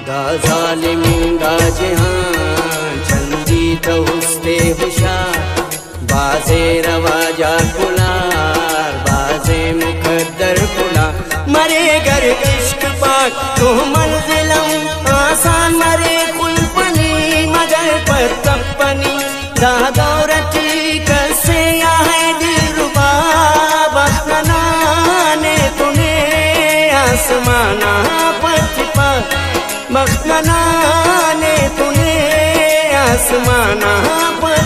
दा जालिमीं दा जहान चंदी तो उस्ते हुशार बाजे रवाजा कुलार बाजे मुकद्दर कुला मरे घर इश्क पाक तो मंजिलम आसान मरे कुलपनी मगर पत्तपनी दा दौरती कसे या है दिलरुबा बख्तना ने तूने आसमाना पतिपा बख्तना ने तूने आसमाना